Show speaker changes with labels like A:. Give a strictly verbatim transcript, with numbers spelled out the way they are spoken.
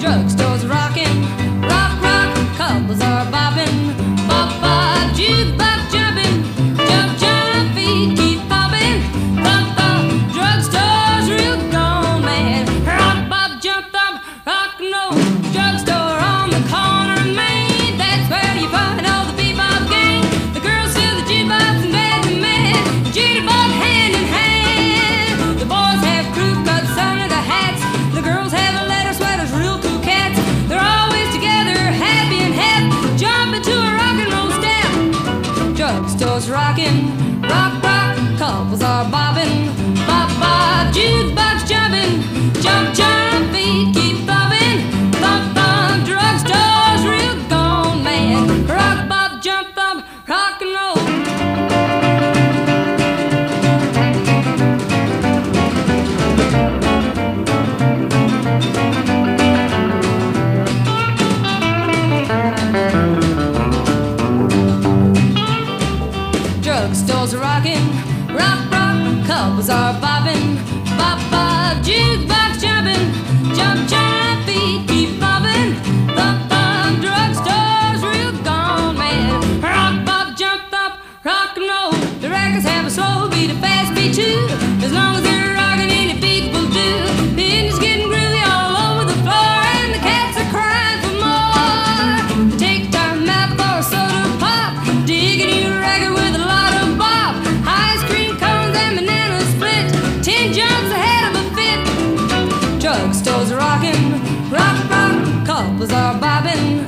A: Drugstores rocking, rock, rock, couples are bobbing, bop, bop, jukebox jumping, jump, jump, feet keep popping, bop, bop, drugstore's real gone mad, rock, bop, jump, bop, rock and roll, drugstore on the corner of Main, that's where you find all the bebop gang, the girls fill the jukebox and bed the man, jitterbug hand in hand, the boys have crew cuts under the hats, the girls have a letter sweaters, real cool cats, they're always together, happy and hep, jumping to a rock and roll step. Drugstore's rocking, rock, rock, couples are bobbing, bop, bop, jukebox jumping, jump, jump, feet keep bobbing, bop, bop, drugstore's real gone mad, rock, bop, jump, bop, rock and roll. Drugstores are rocking, rock, rock, couples are bobbing, bop, bop, jukebox jumping, jump, jump, feet keep bobbing, bop, bop, drugstore's real gone mad, rock, bop, jump, bop, rock and roll. The records have a slow beat, a fast beat too, as long as they're rocking, any beat will do. The engine's getting groovy all over the floor, and the cats are crying for more. They take time out for a soda pop, digging you record with a lot of bop, ice cream cones and banana split, ten jumps ahead of a fit. Drugstores are rocking, rock, rock, couples are bobbing,